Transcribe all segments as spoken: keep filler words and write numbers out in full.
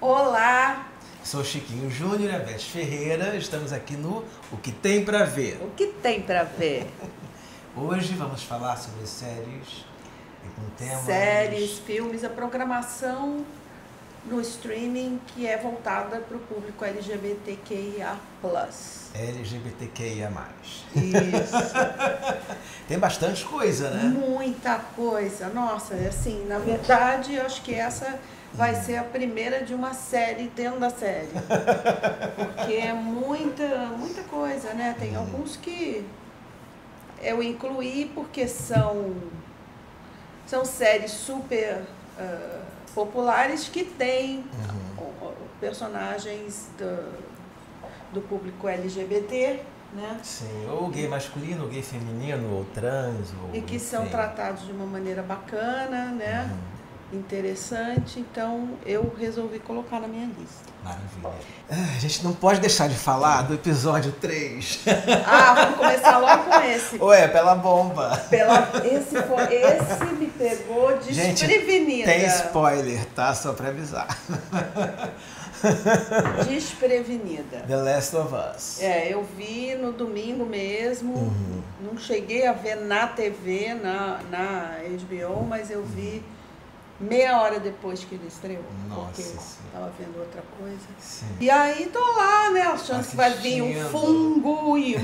Olá! Sou Chiquinho Júnior e a Beth Ferreira, estamos aqui no O Que Tem Pra Ver. O que tem pra ver? Hoje vamos falar sobre séries e com temas... Séries, filmes, a programação no streaming que é voltada para o público L G B T Q I A plus. L G B T Q I A mais. Isso. Tem bastante coisa, né? Muita coisa. Nossa, assim, na verdade, eu acho que essa vai ser a primeira de uma série dentro da série. Porque é muita, muita coisa, né? Tem alguns que eu incluí porque são, são séries super uh, populares que têm uhum. personagens do, do público L G B T, né? Sim, ou gay masculino, ou gay feminino, ou trans. Ou, e que enfim. são tratados de uma maneira bacana, né? Uhum. Interessante, então eu resolvi colocar na minha lista. Maravilha. A gente não pode deixar de falar do episódio três. Ah, vamos começar logo com esse. Ué, pela bomba. Pela, esse, foi, esse me pegou desprevenida. Gente, tem spoiler, tá? Só pra avisar. Desprevenida. The Last of Us. É, eu vi no domingo mesmo. Uhum. Não cheguei a ver na T V, na, na H B O, mas eu vi meia hora depois que ele estreou. Nossa, porque sim. tava vendo outra coisa. Sim. E aí tô lá, né, achando que vai vir um fungo e...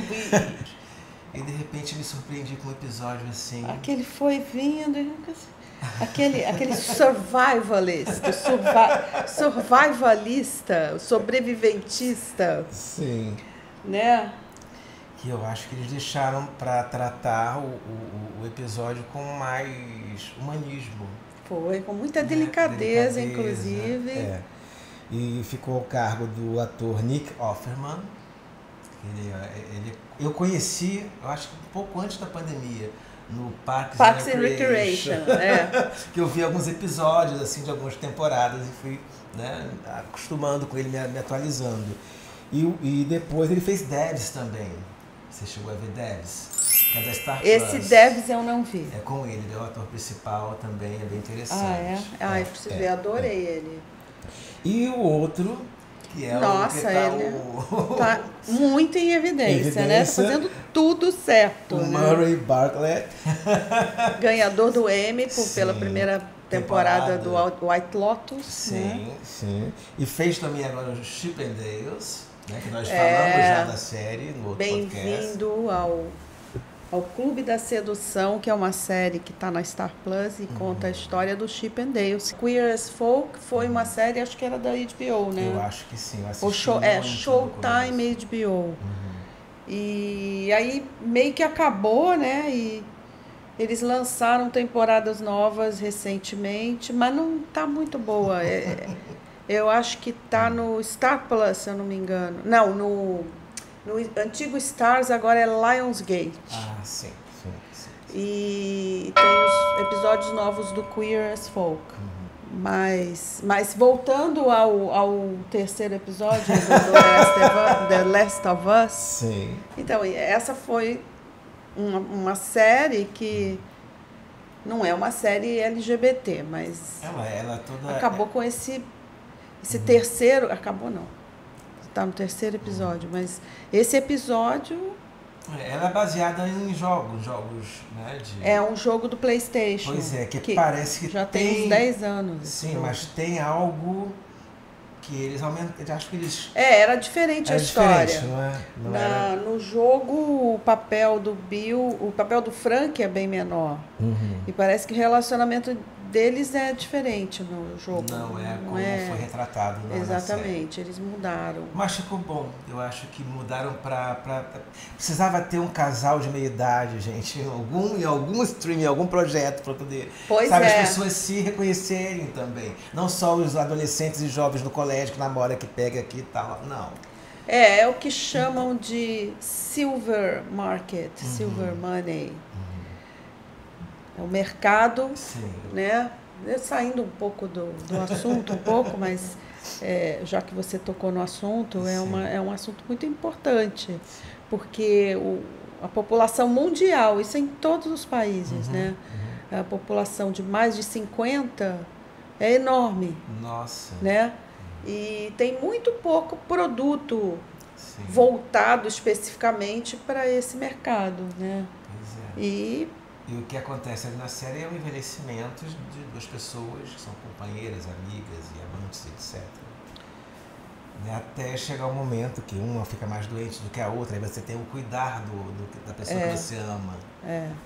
E de repente me surpreendi com um episódio assim. Aquele foi vindo, aquele, aquele survivalista, survi, survivalista, sobreviventista. Sim. Né? Que eu acho que eles deixaram para tratar o, o, o episódio com mais humanismo. Foi, com muita delicadeza, delicadeza inclusive. É. E ficou ao cargo do ator Nick Offerman. Ele, ele, eu conheci, eu acho que um pouco antes da pandemia, no Parks, Parks and Recreation. and Recreation é. Que eu vi alguns episódios assim, de algumas temporadas e fui, né, acostumando com ele, me, me atualizando. E, e depois ele fez Devs também. Você chegou a ver Devs? Que é da Star Esse Plus. Devs eu não vi. É com ele, ele é o ator principal também, é bem interessante. Ah, é? Ah, é, eu preciso ver, adorei é. ele. E o outro, que é Nossa, o que tá ele o... tá muito em evidência, evidência, né? Tá fazendo tudo certo. O né? Murray Bartlett. Ganhador do Emmy por, pela primeira temporada, temporada do White Lotus. Sim, né? sim. E fez também agora o Chip and Dales, né? Que nós é, falamos já da série no outro podcast. Bem-vindo ao... ao Clube da Sedução, que é uma série que está na Star Plus e uhum. conta a história do Chip and Dale. Queer as Folk foi uma série, acho que era da H B O, né? Eu acho que sim. Eu o show, é Showtime H B O. Uhum. E aí meio que acabou, né? E eles lançaram temporadas novas recentemente, mas não tá muito boa. É, eu acho que tá no Star Plus, se eu não me engano. Não, no... No antigo Stars, agora é Lionsgate. Ah, sim, sim, sim, sim. E tem os episódios novos do Queer as Folk. Uhum. Mas, mas voltando ao, ao terceiro episódio do, do Last of, The Last of Us. Sim. Então, essa foi uma, uma série que não é uma série L G B T, mas ela, ela toda acabou com esse, esse uhum. terceiro... Acabou não. Está no terceiro episódio, mas esse episódio... Ela é baseada em jogos, jogos, né? De... É um jogo do PlayStation. Pois é, que, que parece que já tem... tem uns dez anos. Sim, mas tem algo que eles aumentam... Eu acho que eles... É, era diferente era a história. Diferente, não é? Não Na, era... No jogo, o papel do Bill, o papel do Frank é bem menor. Uhum. E parece que o relacionamento deles é diferente no jogo. Não é não como é... foi retratado na Exatamente, série. Eles mudaram. Mas ficou bom. Eu acho que mudaram pra, pra... Precisava ter um casal de meia idade, gente. Em algum, em algum stream, em algum projeto para poder... Pois sabe, é. as pessoas se reconhecerem também. Não só os adolescentes e jovens no colégio que namora, que pega aqui e tal. Não. É, é o que chamam de silver market, uhum. silver money. É o mercado, Sim. né? Saindo um pouco do, do assunto, um pouco, mas é, já que você tocou no assunto, é, uma, é um assunto muito importante, porque o, a população mundial, isso é em todos os países, uhum, né? Uhum. A população de mais de cinquenta é enorme. Nossa. Né? E tem muito pouco produto Sim. voltado especificamente para esse mercado, né? Pois é. E, e o que acontece ali na série é o envelhecimento de duas pessoas que são companheiras, amigas e amantes, etcétera. Né? Até chegar o momento que uma fica mais doente do que a outra, aí você tem o cuidar do, do, da pessoa é, que você ama. É. Né?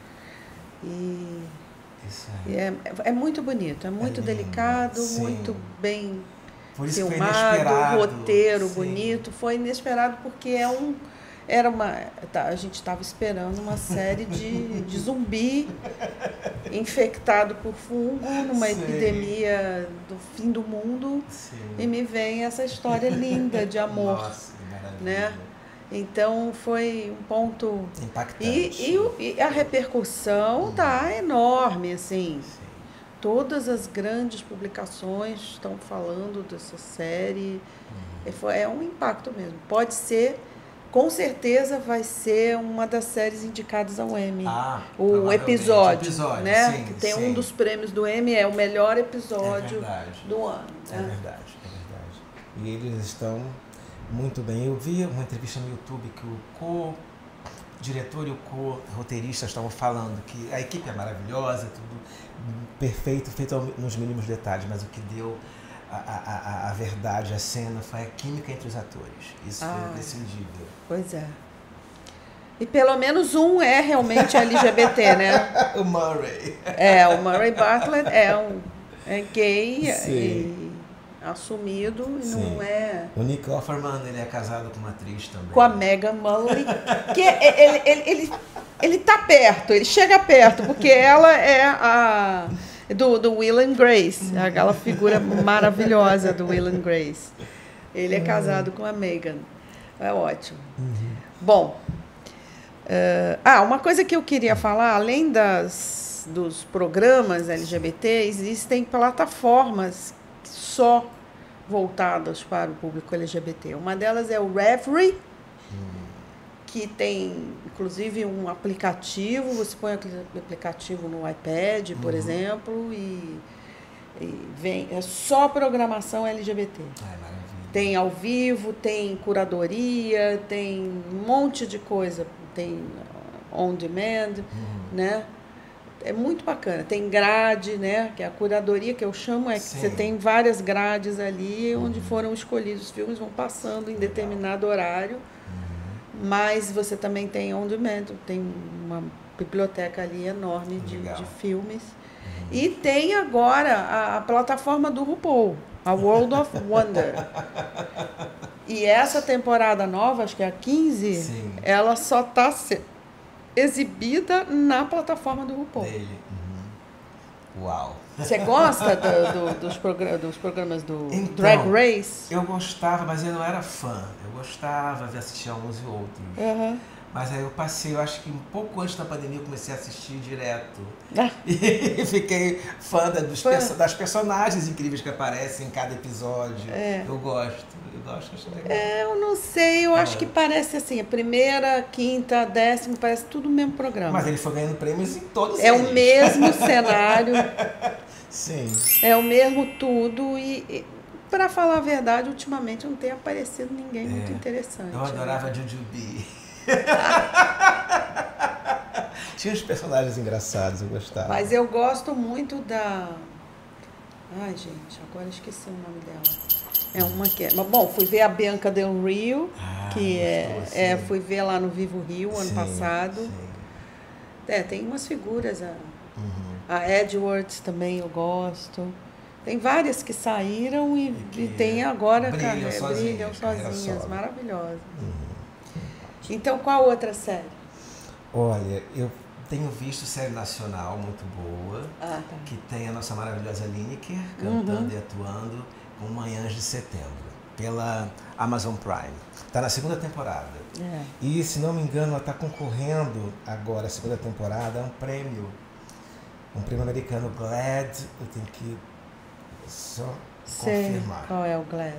E, Isso e é, é muito bonito, é muito é delicado, Sim. muito bem Por isso filmado, roteiro Sim. bonito. Foi inesperado porque é um, era uma, tá, a gente estava esperando uma série de, de zumbi infectado por fungo numa Sim. epidemia do fim do mundo. Sim. E me vem essa história linda de amor. Nossa, que maravilha. Né? Então foi um ponto impactante. E, e, e a repercussão hum. tá enorme, assim. Sim. Todas as grandes publicações estão falando dessa série. Hum. É, é um impacto mesmo. Pode ser, com certeza vai ser uma das séries indicadas ao Emmy. Ah, o episódio, episódio, né? Sim, que tem sim. um dos prêmios do Emmy, é o melhor episódio é do ano. É né? verdade, é verdade. E eles estão muito bem. Eu vi uma entrevista no YouTube que o co-diretor e o co-roteirista estavam falando que a equipe é maravilhosa, tudo perfeito, feito nos mínimos detalhes, mas o que deu a, a, a verdade, a cena, foi a química entre os atores. Isso ah, foi imprescindível. Pois é. E pelo menos um é realmente L G B T, né? O Murray. É, o Murray Bartlett é, um, é gay Sim. e assumido e Sim. não é... O Nick Offerman, ele é casado com uma atriz também. Com a Megan Mullally, que ele, ele, ele, ele tá perto, ele chega perto, porque ela é a do, do Will and Grace, aquela figura maravilhosa do Will and Grace. Ele é casado com a Megan. É ótimo. Uhum. Bom, uh, ah, uma coisa que eu queria falar, além das, dos programas L G B T, existem plataformas só voltadas para o público L G B T. Uma delas é o Reverie, hum. que tem, inclusive, um aplicativo. Você põe aquele aplicativo no iPad, por uhum. exemplo, e, e vem, é só programação L G B T. Ai, maravilha. Tem ao vivo, tem curadoria, tem um monte de coisa. Tem on demand, uhum. né? É muito bacana. Tem grade, né? Que é a curadoria que eu chamo, é que Sim. você tem várias grades ali, uhum. onde foram escolhidos os filmes, vão passando em Legal. determinado horário. Uhum. Mas você também tem on demand, tem uma biblioteca ali enorme de, de filmes. Uhum. E tem agora a, a plataforma do RuPaul, a World of Wonder. E essa temporada nova, acho que é a quinze, Sim. ela só está sendo exibida na plataforma do RuPaul. Dele. Uhum. Uau! Você gosta do, do, dos, progr dos programas do então, Drag Race? Eu gostava, mas eu não era fã. Eu gostava de assistir a uns e outros. Uhum. Mas aí eu passei, eu acho que um pouco antes da pandemia eu comecei a assistir direto. Ah. E fiquei fã dos perso das personagens incríveis que aparecem em cada episódio. É. Eu gosto, eu gosto, acho legal. É, eu não sei, eu é. acho que parece assim, a primeira, quinta, décima, parece tudo o mesmo programa. Mas ele foi ganhando prêmios em todos É eles. o mesmo cenário. Sim. É o mesmo tudo e... e para falar a verdade, ultimamente não tem aparecido ninguém é. muito interessante. Eu adorava né? Jujubee. Tinha uns personagens engraçados, eu gostava. Mas eu gosto muito da... Ai, gente, agora esqueci o nome dela. É uma que é... Mas, bom, fui ver a Bianca Del Rio, ah, que é, assim. é... Fui ver lá no Vivo Rio, ano sim, passado. Sim. É, tem umas figuras. A, uhum. a Edwards também eu gosto. Tem várias que saíram e, e, que e tem agora... Brilham cara, sozinhas. Brilham sozinhas, maravilhosas. Uhum. Então, qual outra série? Olha, eu tenho visto série nacional muito boa, ah, tá. que tem a nossa maravilhosa Lineker cantando uhum. e atuando com Manhãs de Setembro, pela Amazon Prime. Está na segunda temporada. É. E, se não me engano, ela está concorrendo agora, a segunda temporada, a um prêmio, um prêmio americano, GLAAD. Eu tenho que só Sei confirmar. Qual é o GLAAD?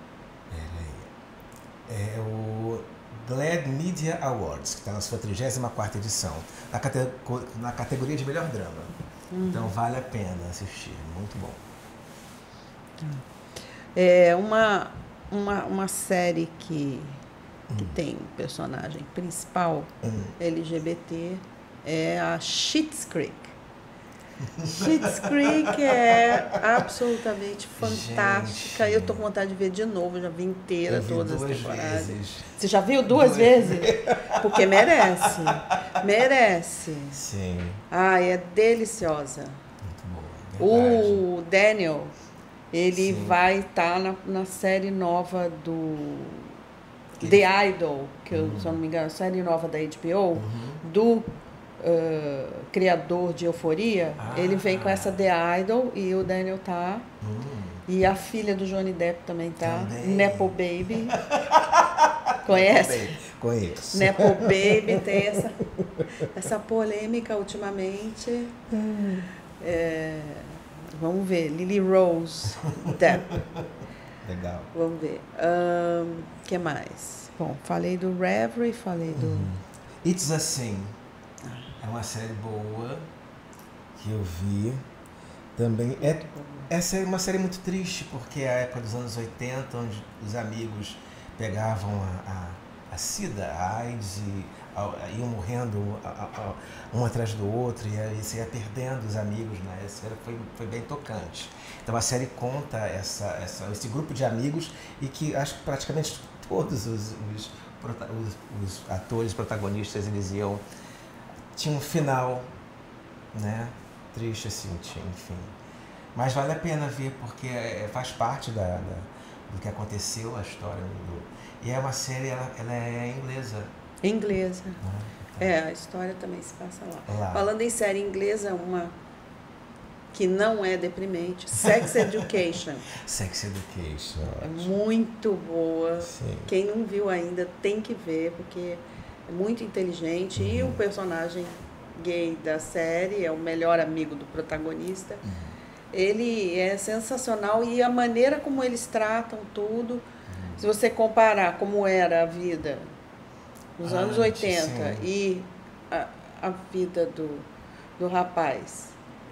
Peraí. É o... GLAAD Media Awards, que está na sua trigésima quarta edição, na, cate na categoria de melhor drama. Uhum. Então vale a pena assistir, muito bom. É uma, uma, uma série que, que tem um personagem principal L G B T, é a Schitt's Creek. Schitt's Creek é absolutamente fantástica. Gente. Eu tô com vontade de ver de novo, já vi inteira Eu vi todas as duas temporadas. vezes. Você já viu duas, Duas. vezes? Porque merece. Merece. Sim, Ai, é deliciosa. muito boa. Verdade. O Daniel, ele Sim. vai estar na, na série nova do Que The Idol, que eu, se eu não me engano, série nova da H B O, Uhum. do uh, criador de Euforia. Ah. Ele vem com essa The Idol e o Daniel tá. Hum. E a filha do Johnny Depp também tá. Também. Nepo Baby. Conhece? Bem, conheço. Nepo Baby tem essa, essa polêmica ultimamente. É, vamos ver. Lily Rose Depp. Legal. Vamos ver. O que mais? Bom, falei do Reverie, falei do. Uhum. It's Assim. É uma série boa que eu vi. Também é, essa é uma série muito triste, porque é a época dos anos oitenta, onde os amigos pegavam a, a, a SIDA, a AIDS, e a, iam morrendo a, a, a, um atrás do outro, e aí você ia perdendo os amigos, né? Essa série foi, foi bem tocante. Então a série conta essa, essa, esse grupo de amigos e que acho que praticamente todos os, os, os, os atores protagonistas, eles iam, tinha um final, né? Triste assim, enfim. Mas vale a pena ver, porque faz parte da, da, do que aconteceu, a história. Do, e é uma série, ela, ela é inglesa. Inglesa. Né? Então, É, a história também se passa lá. lá. Falando em série inglesa, uma que não é deprimente, Sex Education. Sex Education. É muito boa. Sim. Quem não viu ainda tem que ver, porque é muito inteligente. Uhum. E o personagem gay da série é o melhor amigo do protagonista. Uhum. Ele é sensacional e a maneira como eles tratam tudo, uhum. Se você comparar como era a vida nos ah, anos oitenta sim. E a, a vida do, do rapaz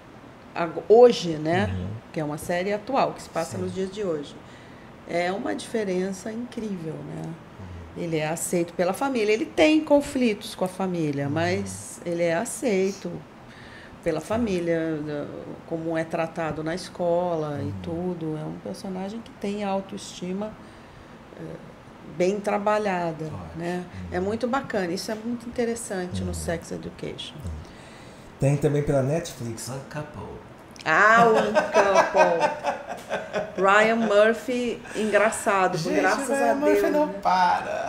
hoje, né? Uhum. Que é uma série atual, que se passa sim. Nos dias de hoje. É uma diferença incrível, né? Uhum. Ele é aceito pela família. Ele tem conflitos com a família, uhum. Mas ele é aceito pela família, como é tratado na escola uhum. E tudo. É um personagem que tem autoestima é, bem trabalhada, oh, né? Uhum. É muito bacana. Isso é muito interessante uhum. No Sex Education. Uhum. Tem também pela Netflix, Uncoupled. Ah, o Uncoupled. Ryan Murphy, engraçado, gente, graças Ryan a Deus. Murphy não né? para.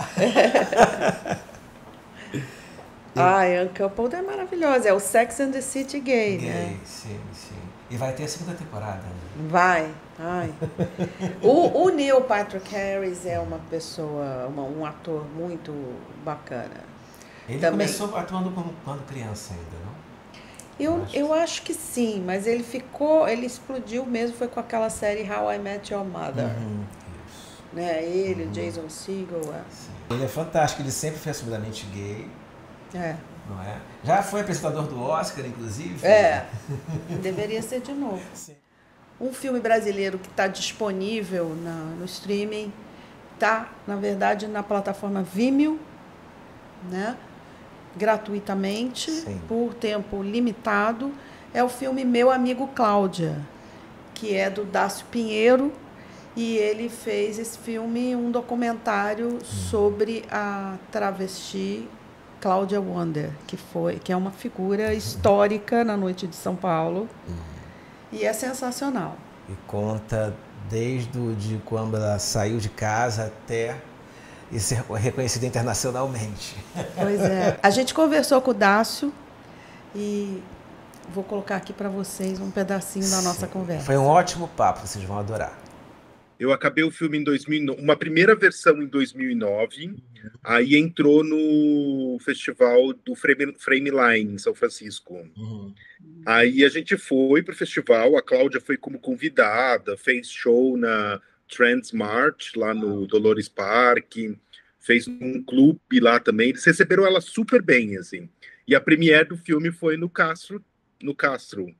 Ai, Uncoupled é maravilhosa. É o Sex and the City gay, gay né? Sim, sim. E vai ter a segunda temporada. Né? Vai. Ai. o, o Neil Patrick Harris é uma pessoa, uma, um ator muito bacana. Ele também começou atuando quando, quando criança ainda, não? Eu, eu acho que sim, mas ele ficou, ele explodiu mesmo, foi com aquela série How I Met Your Mother. Uhum, isso. Né? Ele, uhum. Jason Segel. É. Ele é fantástico, ele sempre foi assumidamente gay. É. Não é? Já foi apresentador do Oscar, inclusive. É, deveria ser de novo. Sim. Um filme brasileiro que está disponível na, no streaming, está, na verdade, na plataforma Vimeo, né? Gratuitamente, sim. Por tempo limitado, é o filme Meu Amigo Cláudia, que é do Dácio Pinheiro, e ele fez esse filme, um documentário hum. Sobre a travesti Cláudia Wonder, que, foi, que é uma figura histórica na noite de São Paulo, hum. E é sensacional. E conta desde o, de quando ela saiu de casa até... e ser reconhecida internacionalmente. Pois é. A gente conversou com o Dácio e vou colocar aqui para vocês um pedacinho da nossa Sim. Conversa. Foi um ótimo papo, vocês vão adorar. Eu acabei o filme em dois mil e nove, uma primeira versão em dois mil e nove, uhum. Aí entrou no festival do Frame, Frame Line, em São Francisco. Uhum. Aí a gente foi para o festival, a Cláudia foi como convidada, fez show na Transmart, lá no Dolores Park, fez um clube lá também, eles receberam ela super bem, assim. E a premiere do filme foi no Castro, no Castro,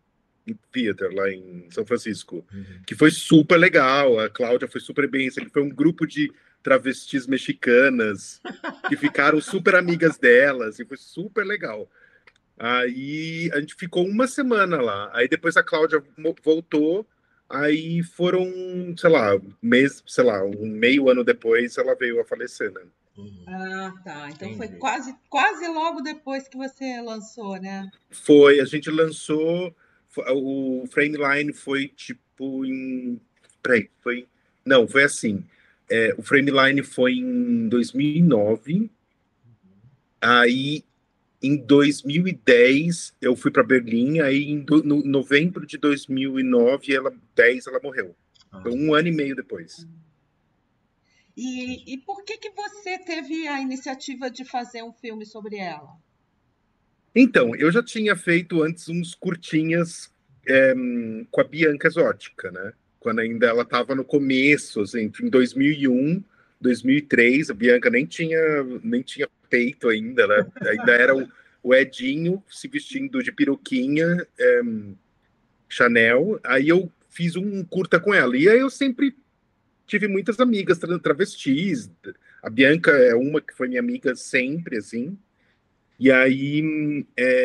Theater, lá em São Francisco, Uhum. que foi super legal. A Cláudia foi super bem. Assim, foi um grupo de travestis mexicanas que ficaram super amigas delas, e foi super legal. Aí a gente ficou uma semana lá. Aí depois a Cláudia voltou. Aí foram, sei lá, um mês, sei lá, um meio ano depois ela veio a falecer, né? Uhum. Ah, tá. Então foi Entendi. quase, quase logo depois que você lançou, né? Foi, a gente lançou. O Frameline foi tipo em. Peraí, foi. Não, foi assim. É, o Frameline foi em dois mil e nove. Aí em dois mil e dez eu fui para Berlim. Aí em do, no novembro de dois mil e nove, ela, dez, ela morreu. Foi um ano e meio depois. E, e por que que você teve a iniciativa de fazer um filme sobre ela? Então, eu já tinha feito antes uns curtinhas é, com a Bianca Exótica, né? Quando ainda ela estava no começo, assim, em dois mil e um, dois mil e três, a Bianca nem tinha, nem tinha peito ainda, né? Ainda era o, o Edinho se vestindo de peruquinha, é, Chanel. Aí eu fiz um curta com ela. E aí eu sempre tive muitas amigas tra- travestis. A Bianca é uma que foi minha amiga sempre, assim. E aí,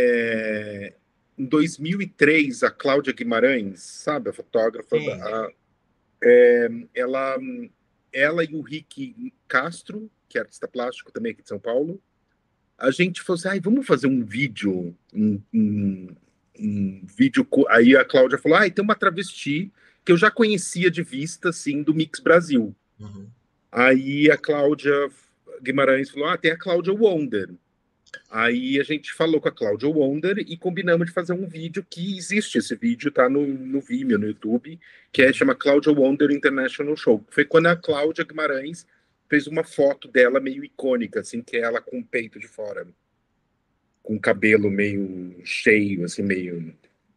é, em dois mil e três, a Cláudia Guimarães, sabe, a fotógrafa, da- Sim. a- é, ela, ela e o Rick Castro, que é artista plástico também aqui de São Paulo, a gente falou assim, ai, vamos fazer um vídeo, um, um, um vídeo. co- Aí a Cláudia falou, ai, tem uma travesti que eu já conhecia de vista, assim, do Mix Brasil. Uhum. Aí a Cláudia Guimarães falou, ah, tem a Cláudia Wonder. Aí a gente falou com a Cláudia Wonder e combinamos de fazer um vídeo que existe. Esse vídeo tá no, no Vimeo, no YouTube, que é, chama Cláudia Wonder International Show. Foi quando a Cláudia Guimarães fez uma foto dela meio icônica, assim, que é ela com o peito de fora, com o cabelo meio cheio, assim, meio...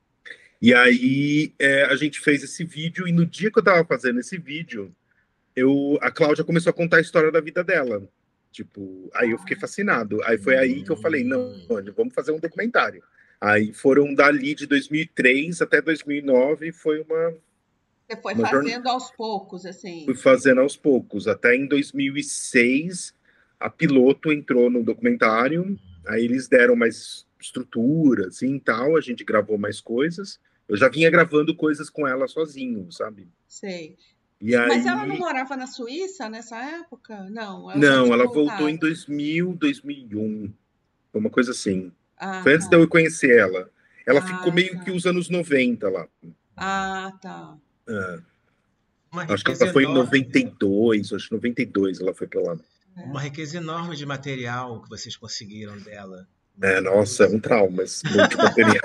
E aí é, a gente fez esse vídeo, e no dia que eu tava fazendo esse vídeo, eu, a Cláudia começou a contar a história da vida dela. Tipo, aí eu fiquei fascinado. Aí foi aí que eu falei, não, Hum. Andy, vamos fazer um documentário. Aí foram dali de dois mil e três até dois mil e nove, foi uma, Você foi uma jornada. fazendo aos poucos, assim. Fui fazendo aos poucos. Até em dois mil e seis, a piloto entrou no documentário. Aí eles deram mais estrutura, assim, tal. A gente gravou mais coisas. Eu já vinha gravando coisas com ela sozinho, sabe? Sei. E Mas ela não aí... morava na Suíça nessa época? Não, ela já Não, tinha ela voltou em voltado. dois mil, dois mil e um. Foi uma coisa assim. Ah, Foi antes de tá. eu conhecer ela. Ela ficou Ah, meio que tá. os anos noventa lá. Ah, tá. É. Uma Acho que riqueza ela foi em enorme, noventa e dois, acho que noventa e dois ela foi pra lá. uma riqueza enorme de material que vocês conseguiram dela. É, nossa, é um trauma esse monte de material.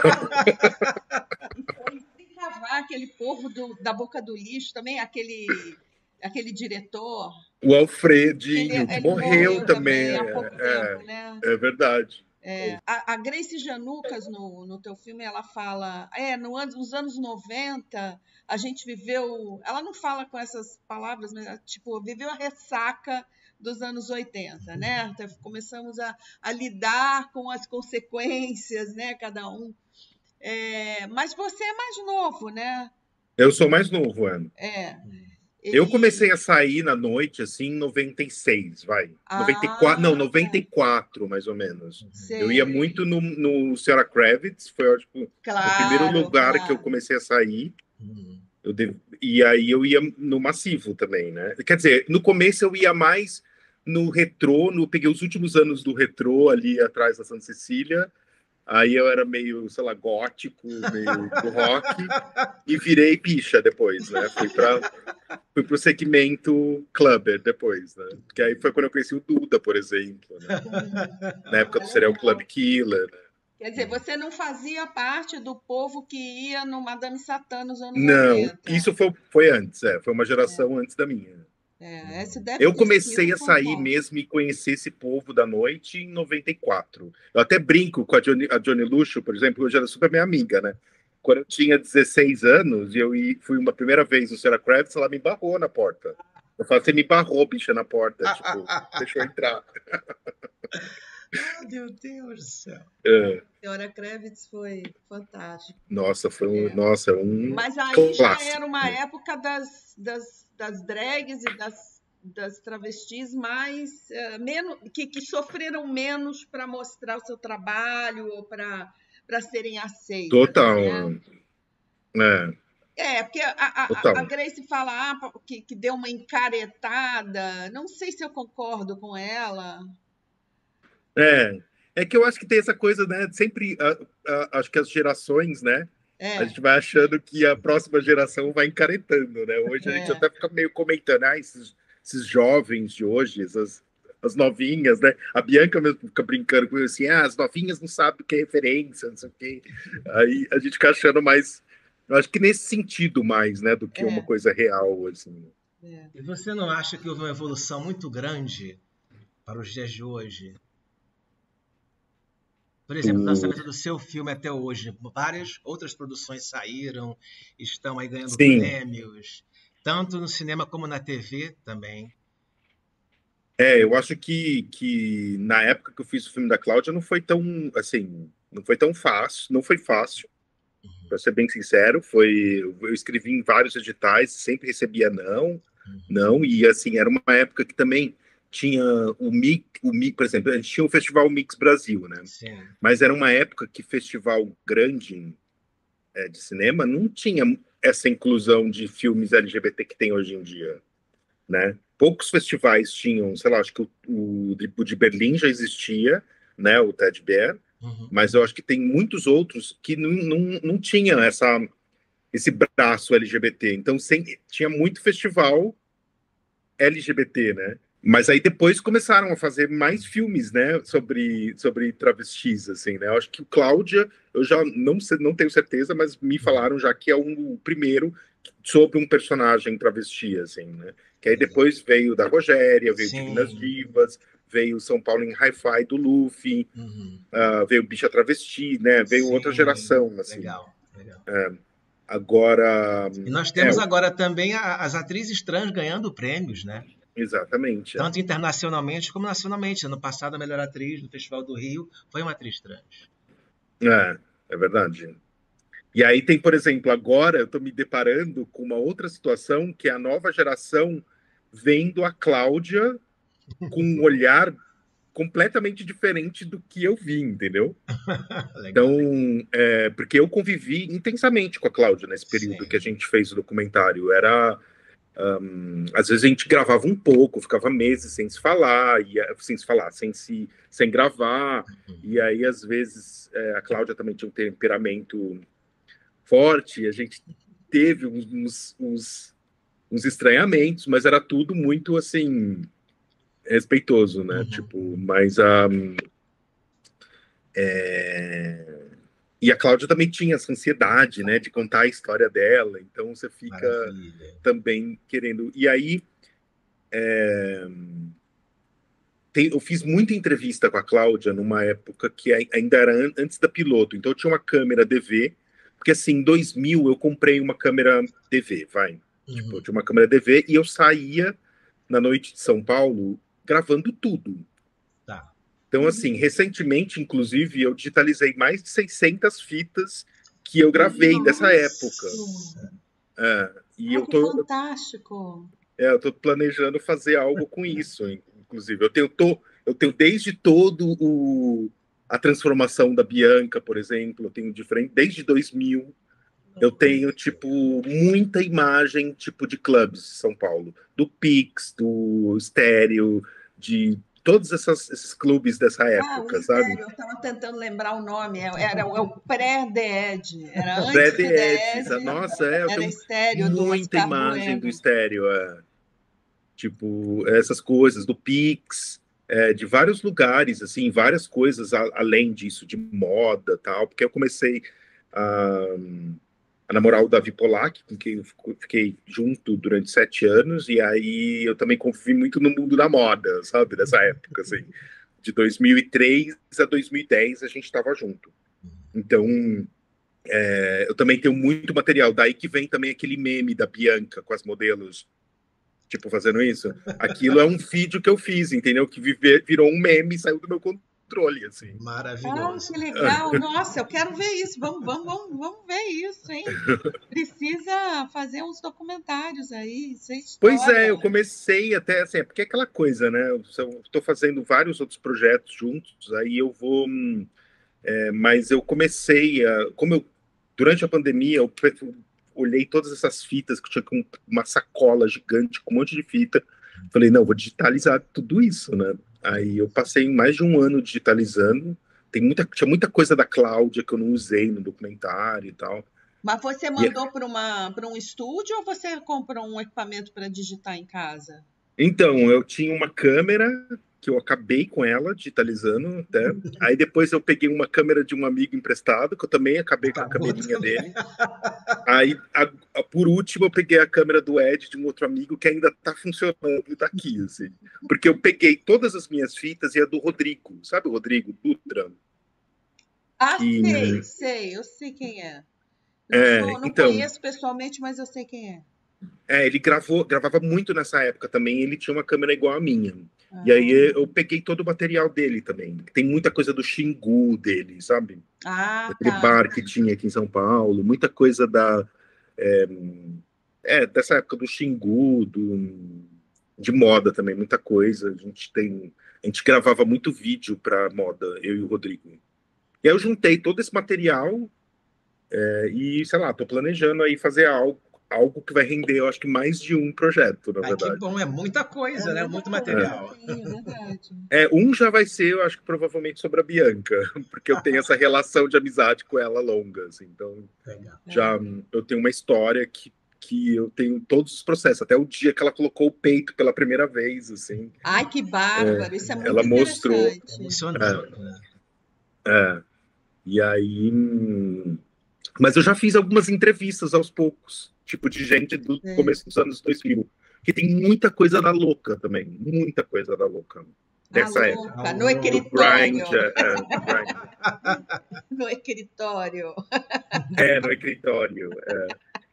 Foi sem cavar aquele povo do- da boca do lixo também, aquele, aquele diretor, O que ele, Alfredinho, que ele morreu morreu também. também há pouco É, tempo, né? é, é verdade. A, a Grace Janucas, no, no teu filme, ela fala, é, no, an- nos anos noventa, a gente viveu, ela não fala com essas palavras, mas, tipo, viveu a ressaca dos anos oitenta, né? Então, começamos a, a lidar com as consequências, né, cada um. É, mas você é mais novo, né? Eu sou mais novo, Ana. É. Eu E, comecei a sair na noite, assim, em noventa e seis, vai. noventa e quatro, não, ah, noventa e tá. quatro, mais ou menos. Eu ia Sei. muito no, no Sarah Kravitz, foi ó, tipo, o primeiro Claro, lugar que eu claro. comecei a sair. Uhum. Eu dev- E aí eu ia no Massivo também, né? Quer dizer, no começo eu ia mais no retrô, no... peguei os últimos anos do retrô ali atrás da Santa Cecília. Aí eu era meio, sei lá, gótico, meio do rock, e virei bicha depois, né? Fui para fui pro segmento clubber depois, né? Que aí foi quando eu conheci o Duda, por exemplo, né? Na época do Serial Club Killer, né? Quer dizer, você não fazia parte do povo que ia no Madame Satã nos anos Não, oitenta. isso foi, foi antes, é, foi uma geração antes da minha. É, esse deve Eu ter sido comecei um a sair conforto. mesmo e conhecer esse povo da noite em noventa e quatro. Eu até brinco com a Johnny, a Johnny Luxo, por exemplo, hoje ela é super minha amiga, né? Quando eu tinha dezesseis anos e eu fui uma primeira vez no Sarah Kravitz, ela me barrou na porta. Eu falo, você me barrou, bicha, na porta. Tipo, deixou eu entrar. Ah, meu Deus do céu. É. A senhora Kravitz foi fantástico. Nossa, foi um, É. nossa, um Mas aí já clássico. era uma época das, das, das drags e das, das travestis mais uh, menos, que, que sofreram menos para mostrar o seu trabalho ou para serem aceitas. Total. Né? É. É, porque a, a, a Grace fala ah, que, que deu uma encaretada. Não sei se eu concordo com ela. É, é que eu acho que tem essa coisa, né? Sempre, a, a, acho que as gerações, né? É. A gente vai achando que a próxima geração vai encaretando, né? Hoje a É. gente até fica meio comentando, ah, esses, esses jovens de hoje, essas as novinhas, né? A Bianca mesmo fica brincando com eu assim, ah, as novinhas não sabem o que é referência, não sei o quê. Aí a gente fica achando mais, eu acho que nesse sentido mais, né? Do que É. uma coisa real, assim. É. E você não acha que houve uma evolução muito grande para os dias de hoje? Por exemplo, o lançamento do seu filme até hoje, várias outras produções saíram, estão aí ganhando Sim. prêmios, tanto no cinema como na T V também. É, eu acho que, que na época que eu fiz o filme da Cláudia não foi tão, assim, não foi tão fácil, não foi fácil, uhum. Para ser bem sincero, foi, eu escrevi em vários editais, sempre recebia não, uhum. não, e assim, era uma época que também tinha o Mix, o Mix, por exemplo, a gente tinha o Festival Mix Brasil, né? Sim. Mas era uma época que festival grande é, de cinema não tinha essa inclusão de filmes L G B T que tem hoje em dia, né? Poucos festivais tinham, sei lá, acho que o, o, o de Berlim já existia, né? O Ted Bear, uhum. Mas eu acho que tem muitos outros que não, não, não tinham essa, esse braço L G B T. Então, sem, tinha muito festival L G B T, né? Mas aí depois começaram a fazer mais filmes, né, sobre, sobre travestis, assim, né? Eu acho que o Cláudia, eu já não, sei, não tenho certeza, mas me falaram já que é um, o primeiro sobre um personagem travesti, assim, né? Que aí depois veio da Rogéria, veio Sim. Divinas Divas, veio São Paulo em Hi-Fi do Luffy, uhum. uh, veio Bicha Travesti, né? Veio Sim. outra geração, assim. Legal, legal. É, agora... E nós temos é, agora também as atrizes trans ganhando prêmios, né? Exatamente. Tanto é. internacionalmente como nacionalmente. Ano passado, a melhor atriz do Festival do Rio foi uma atriz trans. É, é verdade. E aí tem, por exemplo, agora eu estou me deparando com uma outra situação que é a nova geração vendo a Cláudia com um olhar completamente diferente do que eu vi, entendeu? Então, é, porque eu convivi intensamente com a Cláudia nesse período Sim. que a gente fez o documentário. Era... Um, às vezes a gente gravava um pouco, ficava meses sem se falar, e, sem se falar, sem se sem gravar, uhum. E aí às vezes é, a Cláudia também tinha um temperamento forte, a gente teve uns, uns, uns estranhamentos, mas era tudo muito assim respeitoso, né? Uhum. Tipo, mas um, é... E a Cláudia também tinha essa ansiedade, né, de contar a história dela, então você fica Maravilha. Também querendo... E aí, é... Tem... eu fiz muita entrevista com a Cláudia numa época que ainda era antes da piloto, então eu tinha uma câmera D V, porque assim, em dois mil eu comprei uma câmera D V, vai, uhum. Tipo, eu tinha uma câmera D V e eu saía na noite de São Paulo gravando tudo. Tá. Então, assim, recentemente, inclusive, eu digitalizei mais de seiscentas fitas que eu gravei Nossa. Dessa época. É, e Ai, eu tô, fantástico! É, eu tô planejando fazer algo com isso, inclusive. Eu tenho, tô, eu tenho desde todo o a transformação da Bianca, por exemplo, eu tenho diferente desde dois mil. Eu tenho tipo muita imagem tipo de clubes de São Paulo, do Pix, do Estéreo, de todos essas, esses clubes dessa época, ah, sabe? Eu estava tentando lembrar o nome, era o, o pré-D E D, era antes pré do D E D. Nossa, é, eu era tenho estéreo muita do imagem Bueno. do Estéreo, é. Tipo, essas coisas, do Pix, é, de vários lugares, assim, várias coisas a, além disso, de moda tal, porque eu comecei a, a namorar o Davi Polak, com quem eu fiquei junto durante sete anos, e aí eu também convivi muito no mundo da moda, sabe, dessa época, assim, de dois mil e três a dois mil e dez a gente estava junto. Então, é, eu também tenho muito material, daí que vem também aquele meme da Bianca com as modelos, tipo, fazendo isso. Aquilo é um vídeo que eu fiz, entendeu? Que vive, virou um meme e saiu do meu controle. controle, assim. Maravilhoso. Ah, que legal. Nossa, eu quero ver isso. Vamos, vamos, vamos, vamos ver isso, hein? Precisa fazer uns documentários aí, isso é história. Pois é, eu comecei até, assim, porque é aquela coisa, né? Eu estou fazendo vários outros projetos juntos, aí eu vou... É, mas eu comecei a... Como eu, durante a pandemia, eu olhei todas essas fitas que tinha com uma sacola gigante com um monte de fita. Falei, não, vou digitalizar tudo isso, né? Aí eu passei mais de um ano digitalizando. Tem muita, tinha muita coisa da Cláudia que eu não usei no documentário e tal. Mas você mandou e... para uma para um estúdio ou você comprou um equipamento para digitar em casa? Então, eu tinha uma câmera que eu acabei com ela, digitalizando até. Aí depois eu peguei uma câmera de um amigo emprestado, que eu também acabei com a câmerinha dele. Aí, a, a, por último, eu peguei a câmera do Ed, de um outro amigo, que ainda tá funcionando daqui, assim. Porque eu peguei todas as minhas fitas e a do Rodrigo, sabe o Rodrigo Dutra? Ah, que... sei, sei, eu sei quem é. Eu é sou, não então, conheço pessoalmente, mas eu sei quem é. É, ele gravou, gravava muito nessa época também, ele tinha uma câmera igual a minha. Ah. E aí eu peguei todo o material dele também. Tem muita coisa do Xingu dele, sabe? Ah, Aquele tá. bar que tinha aqui em São Paulo, muita coisa da... É, é dessa época do Xingu, do, de moda também, muita coisa. A gente tem... A gente gravava muito vídeo para moda, eu e o Rodrigo. E aí eu juntei todo esse material é, e, sei lá, tô planejando aí fazer algo algo que vai render, eu acho que mais de um projeto, na Ai, verdade. Que bom, é muita coisa, é né? Muito material. É. Sim, é verdade. É, um já vai ser, eu acho que provavelmente sobre a Bianca, porque eu tenho essa relação de amizade com ela longa, assim, então Legal. já eu tenho uma história que, que eu tenho todos os processos, até o dia que ela colocou o peito pela primeira vez, assim. Ai, que bárbaro, é, isso é muito ela mostrou, é emocionante, é, né? É, e aí... Mas eu já fiz algumas entrevistas aos poucos, tipo de gente do é. começo dos anos dois mil, que tem muita coisa da louca também, muita coisa da louca. Dessa a louca, época. No escritório. Grind, é, é, no escritório. É, no escritório. É.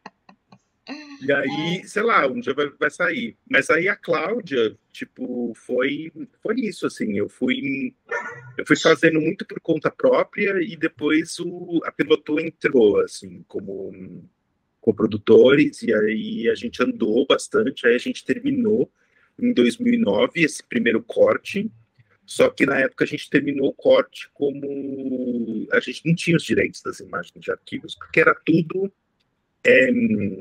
E aí, é. sei lá, um dia vai, vai sair. Mas aí a Cláudia, tipo, foi, foi isso, assim, eu fui... Eu fui fazendo muito por conta própria e depois o, a Piloto entrou, assim, como coprodutores, e aí a gente andou bastante, aí a gente terminou em dois mil e nove esse primeiro corte, só que na época a gente terminou o corte como... A gente não tinha os direitos das imagens de arquivos, porque era tudo... É,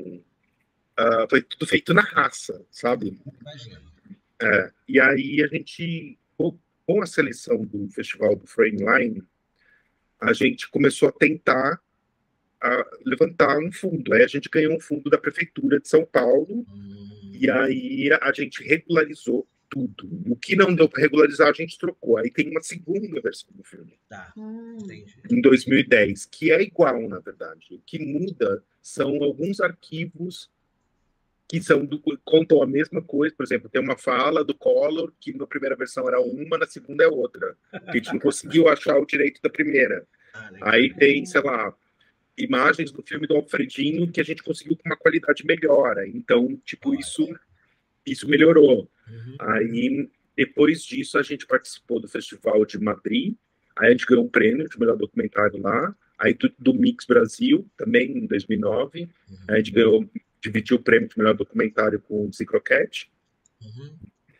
uh, foi tudo feito na raça, sabe? Imagina. É, e aí a gente... Com a seleção do festival do Frameline, a gente começou a tentar a levantar um fundo. Aí a gente ganhou um fundo da Prefeitura de São Paulo, hum. e aí a gente regularizou tudo. O que não deu para regularizar, a gente trocou. Aí tem uma segunda versão do filme. Tá. Entendi. Em dois mil e dez, que é igual, na verdade. O que muda são alguns arquivos que são do, contam a mesma coisa. Por exemplo, tem uma fala do Collor que na primeira versão era uma, na segunda é outra. Que a gente não conseguiu achar o direito da primeira. Ah, aí tem, sei lá, imagens do filme do Alfredinho que a gente conseguiu com uma qualidade melhor. Então, tipo, isso, isso melhorou. Uhum. Aí, depois disso, a gente participou do Festival de Madrid. Aí a gente ganhou um prêmio de melhor documentário lá. Aí do, do Mix Brasil, também em dois mil e nove. Uhum. Aí a gente ganhou... dividiu o prêmio de melhor documentário com o Zicroquete. Uhum.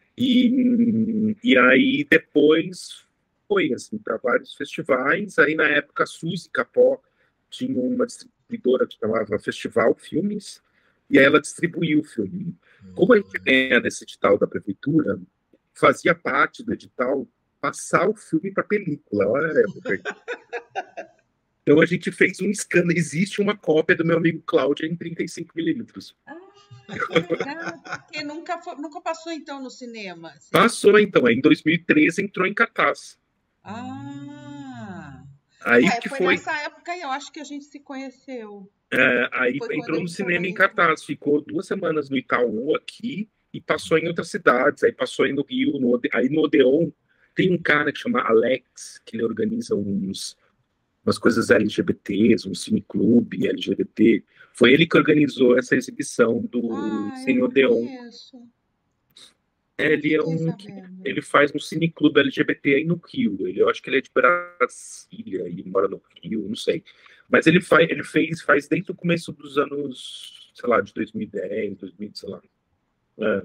E, e aí depois foi assim, para vários festivais. Aí na época a Suzy Capó tinha uma distribuidora que chamava Festival Filmes, e aí ela distribuiu o filme. Uhum. Como a gente ganha desse edital da prefeitura, fazia parte do edital passar o filme para película. Olha a época. Então a gente fez um escândalo. Existe uma cópia do meu amigo Cláudia em trinta e cinco milímetros. Ah, legal. Porque nunca, foi, nunca passou, então, no cinema? Assim. Passou, então. Em dois mil e treze entrou em cartaz. Ah! Aí é, que foi, foi nessa época eu acho que a gente se conheceu. É, aí foi entrou no cinema em cartaz. Ficou duas semanas no Itaú aqui e passou em outras cidades. Aí passou no Rio. No, aí no Odeon tem um cara que chama Alex, que ele organiza uns... umas coisas L G B Ts, um cineclube L G B T. Foi ele que organizou essa exibição do ah, Cine Odeon. É, ele é Fiquei um que sabendo. ele faz um cineclube L G B T aí no Rio. Ele, eu acho que ele é de Brasília, ele mora no Rio, não sei. Mas ele faz, ele fez faz desde o começo dos anos, sei lá, de dois mil e dez, dois mil, sei lá. É.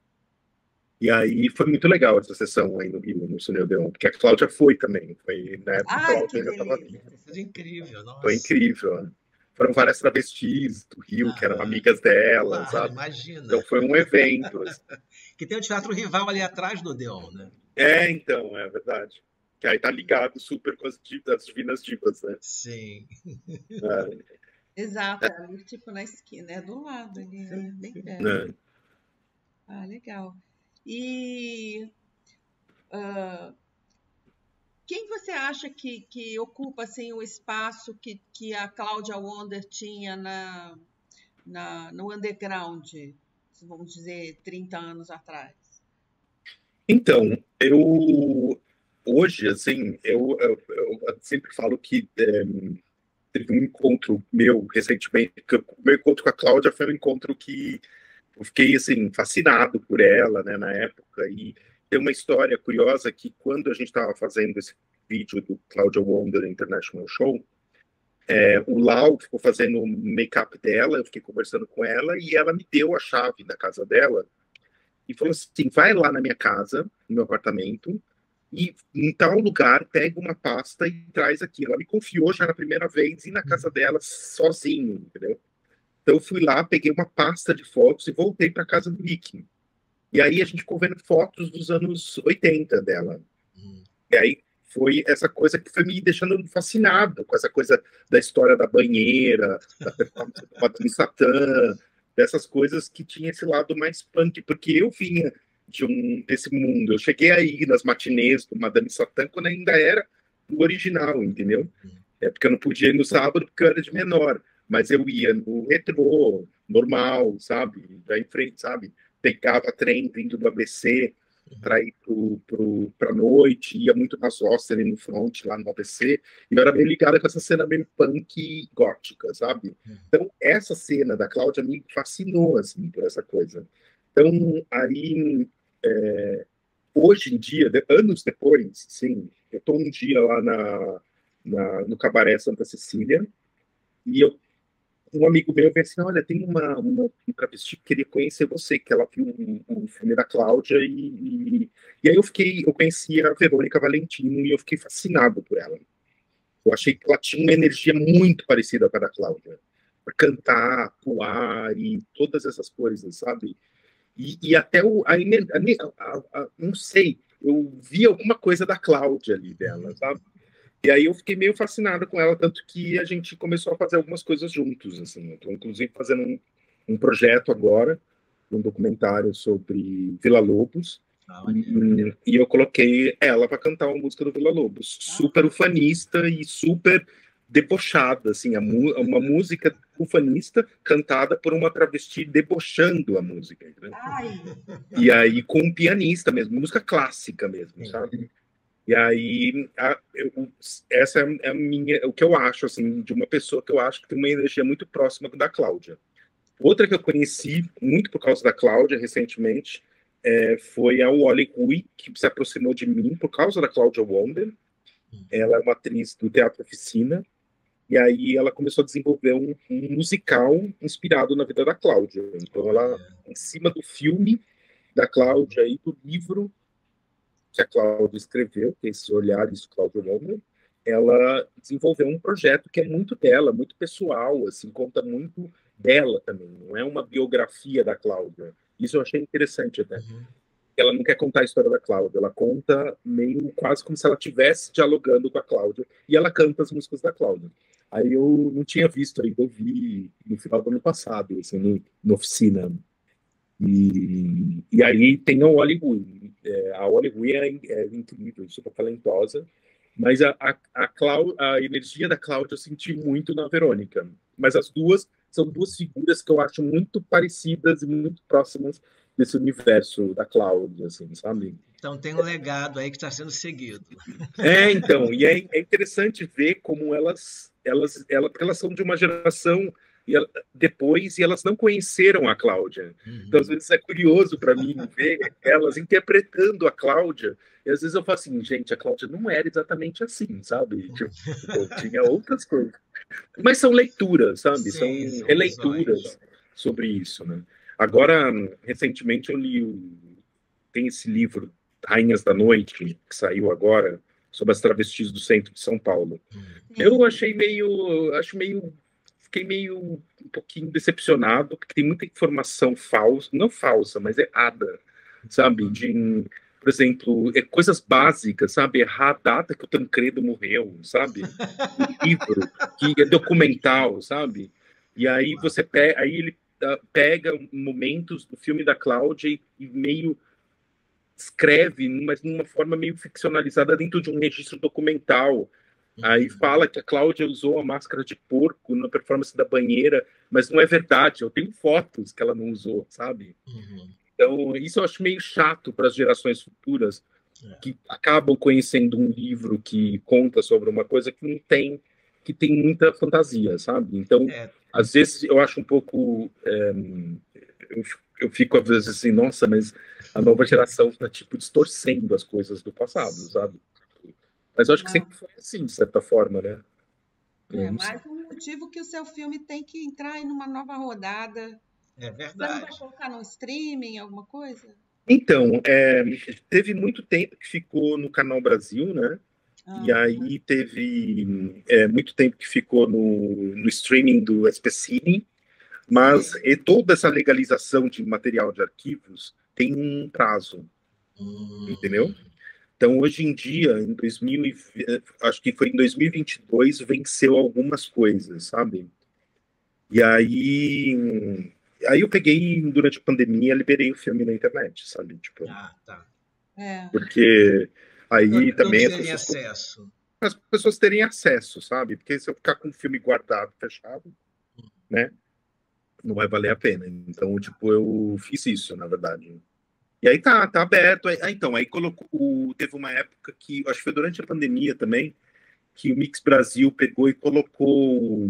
E aí foi muito legal essa sessão aí no Rio, no Cine Odeon, porque a Cláudia foi também. Foi na época que a Ai, que Cláudia já estava delícia. viva. Coisa incrível, Foi nossa. incrível. Né? Foram várias travestis do Rio, que eram Aham. amigas dela, Claro, sabe? imagina. Então foi um evento. Assim. Que tem o Teatro Rival ali atrás do Odeon, né? É, então, é verdade. Que aí tá ligado super com as, di- as Divinas Divas, né? Sim. É, Exato, é ali tipo na esquina, é do lado ali, é Sim, bem sim. perto. né? Ah, legal. E ah, quem você acha que, que ocupa assim, o espaço que, que a Cláudia Wonder tinha na, na, no underground, vamos dizer, trinta anos atrás? Então, eu hoje, assim, eu, eu- eu sempre falo que é, teve um encontro meu recentemente, que eu- o meu encontro com a Cláudia foi um encontro que eu fiquei assim fascinado por ela, né, na época. E tem uma história curiosa que quando a gente estava fazendo esse vídeo do Cláudia Wonder International Show, é, o Lau ficou fazendo o make-up dela, eu fiquei conversando com ela e ela me deu a chave da casa dela e falou assim: vai lá na minha casa, no meu apartamento, e em tal lugar pega uma pasta e traz aqui. Ela me confiou já na primeira vez ir na casa dela sozinho, entendeu? Então eu fui lá, peguei uma pasta de fotos e voltei para casa do Rick. E aí a gente ficou vendo fotos dos anos oitenta dela. Hum. E aí foi essa coisa que foi me deixando fascinado com essa coisa da história da banheira, da performance do Madame Satã, dessas coisas que tinha esse lado mais punk, porque eu vinha de um desse mundo. Eu cheguei aí nas matinês do Madame Satã quando ainda era o original, entendeu? É porque eu não podia ir no sábado porque eu era de menor, mas eu ia no retrô, normal, sabe? Já em frente, sabe? Pegava trem vindo do A B C para ir para a noite, ia muito nas hostas ali no front, lá no A B C, e eu era meio ligada com essa cena meio punk gótica, sabe? Então, essa cena da Cláudia me fascinou, assim, por essa coisa. Então, aí, é, hoje em dia, de- anos depois, sim, eu estou um dia lá na, na, no Cabaré Santa Cecília, e eu um amigo meu veio assim: olha, tem uma, uma um travesti que queria conhecer você, que ela viu um, um filme da Cláudia, e, e, e aí eu fiquei, eu conheci a Verônica Valentino e eu fiquei fascinado por ela. Eu achei que ela tinha uma energia muito parecida com a da Cláudia, para cantar, pular e todas essas coisas, sabe? E, e até o, a, ener- a, a, a, não sei, eu vi alguma coisa da Cláudia ali dela, sabe? E aí eu fiquei meio fascinado com ela, tanto que a gente começou a fazer algumas coisas juntos, assim. Eu tô, inclusive, fazendo um, um projeto agora, um documentário sobre Vila Lobos, Olha. e, e eu coloquei ela para cantar uma música do Vila Lobos. Super ufanista e super debochada, assim, a mu- uma música ufanista cantada por uma travesti debochando a música, entendeu? Ai, E aí com um pianista mesmo, música clássica mesmo, sabe? E aí, a, eu, essa é a minha, o que eu acho, assim, de uma pessoa que eu acho que tem uma energia muito próxima da Cláudia. Outra que eu conheci, muito por causa da Cláudia, recentemente, é, foi a Wally Rui, que se aproximou de mim por causa da Cláudia Wonder. Ela é uma atriz do Teatro Oficina, e aí ela começou a desenvolver um, um musical inspirado na vida da Cláudia. Então, ela, em cima do filme da Cláudia e do livro que a Cláudia escreveu, que é Esses Olhares, Cláudia Wonder, ela desenvolveu um projeto que é muito dela, muito pessoal, assim, conta muito dela também, não é uma biografia da Cláudia. Isso eu achei interessante até. Uhum. Ela não quer contar a história da Cláudia, ela conta meio quase como se ela estivesse dialogando com a Cláudia, e ela canta as músicas da Cláudia. Aí eu não tinha visto ainda, eu vi no final do ano passado, assim, no, na oficina. E, e aí tem a Hollywood. É, a Hollywood é, é incrível, super talentosa, mas a, a, a, Clau, a energia da Cláudia eu senti muito na Verônica. Mas as duas são duas figuras que eu acho muito parecidas e muito próximas desse universo da Cláudia, assim, sabe? Então tem um legado aí que está sendo seguido. É, então, e é, é interessante ver como elas, elas, elas, porque elas são de uma geração e ela, depois, e elas não conheceram a Cláudia. Uhum. Então, às vezes, é curioso para mim ver elas interpretando a Cláudia, e às vezes eu falo assim, gente, a Cláudia não era exatamente assim, sabe? Tipo, tinha outras coisas. Mas são leituras, sabe? Sim, são releituras sobre isso, né? Agora, recentemente, eu li... Tem esse livro, Rainhas da Noite, que saiu agora, sobre as travestis do centro de São Paulo. Sim. Eu achei meio... Acho meio... Fiquei meio... Um pouquinho decepcionado, porque tem muita informação falsa, não falsa, mas errada, sabe? De... Por exemplo, é coisas básicas, sabe? Errar a data que o Tancredo morreu, sabe? Um livro que é documental, sabe? E aí você pega, aí ele uh, pega momentos do filme da Cláudia e, e meio escreve, mas de uma forma meio ficcionalizada dentro de um registro documental. Uhum. Aí fala que a Cláudia usou a máscara de porco na performance da banheira, mas não é verdade. Eu tenho fotos que ela não usou, sabe? Uhum. Então, isso eu acho meio chato para as gerações futuras, é. que acabam conhecendo um livro que conta sobre uma coisa que não tem, que tem muita fantasia, sabe? Então, é. às vezes eu acho um pouco... É, eu, eu fico, às vezes, assim, nossa, mas a nova geração está, tipo, distorcendo as coisas do passado, sabe? Mas eu acho que sempre foi assim, de certa forma, né? É mais um motivo que o seu filme tem que entrar em uma nova rodada. É verdade. Você não vai colocar no streaming, alguma coisa? Então, é, teve muito tempo que ficou no Canal Brasil, né? Ah, e aí teve é, muito tempo que ficou no, no streaming do S P Cine, mas e toda essa legalização de material de arquivos tem um prazo, hum. entendeu? Então, hoje em dia, em dois mil, acho que foi em dois mil e vinte e dois, venceu algumas coisas, sabe? E aí... Aí eu peguei, durante a pandemia, liberei o filme na internet, sabe? Tipo, ah, tá. É. Porque aí não, também... Não as pessoas, acesso. as pessoas terem acesso, sabe? Porque se eu ficar com o filme guardado, fechado, hum. né? Não vai valer a pena. Então, tipo, eu fiz isso, na verdade. E aí tá, tá aberto. Aí, então, aí colocou... Teve uma época que, acho que foi durante a pandemia também, que o Mix Brasil pegou e colocou...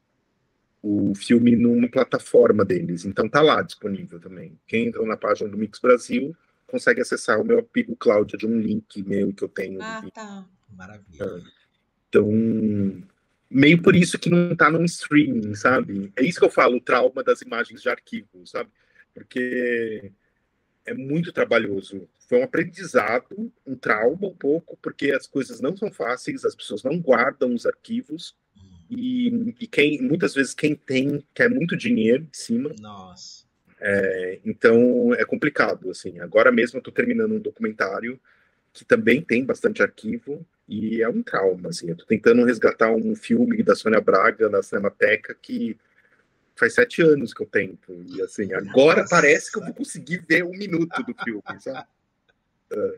o filme numa plataforma deles. Então tá lá disponível também. Quem entra na página do Mix Brasil consegue acessar o meu amigo Cláudia de um link meu que eu tenho. Ah, tá. Maravilha. Então, meio por isso que não tá no streaming, sabe? É isso que eu falo, o trauma das imagens de arquivo, sabe? Porque é muito trabalhoso. Foi um aprendizado, um trauma um pouco, porque as coisas não são fáceis, as pessoas não guardam os arquivos. E, e quem, muitas vezes quem tem quer muito dinheiro em cima. Nossa. É, então é complicado, assim. Agora mesmo eu estou terminando um documentário que também tem bastante arquivo e é um trauma, assim. Eu estou tentando resgatar um filme da Sônia Braga na Cinemateca que faz sete anos que eu tento. E assim, agora Nossa. Parece que eu vou conseguir ver um minuto do filme, sabe? É,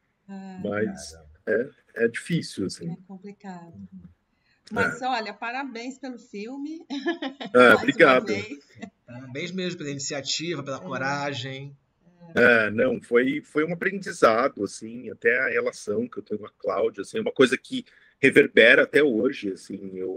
mas é, é difícil, assim. É complicado. Mas, é. olha, parabéns pelo filme. É, obrigado. Parabéns mesmo pela iniciativa, pela é. coragem. É, não, foi, foi um aprendizado, assim, até a relação que eu tenho com a Cláudia, assim, é uma coisa que reverbera até hoje, assim, eu,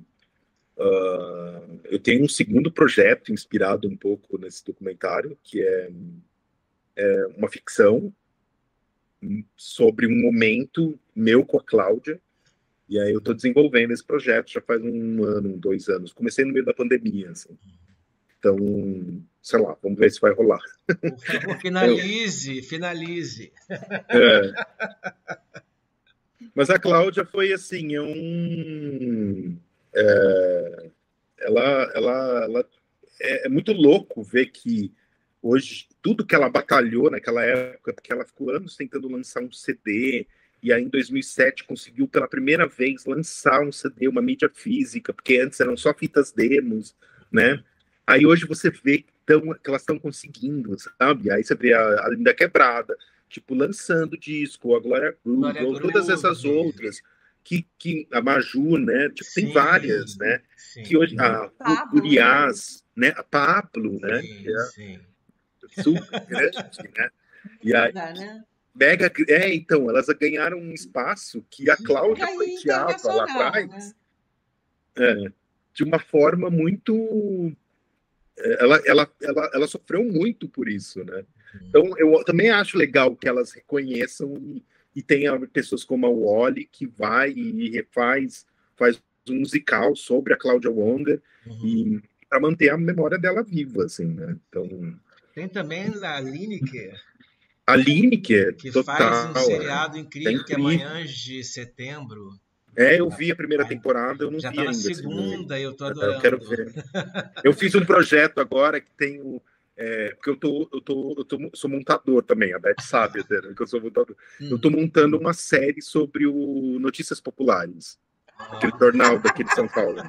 uh, eu tenho um segundo projeto inspirado um pouco nesse documentário, que é, é uma ficção sobre um momento meu com a Cláudia. E aí eu estou desenvolvendo esse projeto já faz um ano, dois anos. Comecei no meio da pandemia, assim. Então, sei lá, vamos ver se vai rolar. Por favor, finalize, eu... finalize. É. Mas a Cláudia foi assim, é um... É... Ela, ela, ela... É, é muito louco ver que hoje, tudo que ela batalhou naquela época, porque ela ficou anos tentando lançar um C D... E aí, em dois mil e sete, conseguiu pela primeira vez lançar um C D, uma mídia física, porque antes eram só fitas demos, né? Aí hoje você vê que, tão, que elas estão conseguindo, sabe? Aí você vê a, a Linda Quebrada, tipo, lançando disco, a Glória Groove, ou todas essas outras, que, que a Maju, né? Tipo, sim, tem várias, né? Sim. Que hoje, a Urias, né? A Pablo, né? Sim, que é sim. super grande, né? E aí... né? Mega, é, então, elas ganharam um espaço que a Cláudia pleiteava lá atrás. Né? É, de uma forma muito... Ela, ela, ela, ela sofreu muito por isso, né? Então, eu também acho legal que elas reconheçam e, e tenha pessoas como a Wally que vai e refaz, faz um musical sobre a Cláudia Wonder, uhum. e para manter a memória dela viva, assim, né? Então... Tem também a Lineker. A Lineker, que total, faz um seriado incrível, é incrível, que é Manhãs de Setembro. É, eu vi a primeira temporada, eu não Já vi tá na ainda. segunda, eu tô adorando. Eu quero ver. Eu fiz um projeto agora que tem o... É, porque eu, tô, eu, tô, eu tô, sou montador também, a Beth sabe, né, que eu sou montador. Hum. Eu estou montando uma série sobre o Notícias Populares, aquele jornal daqui de São Paulo.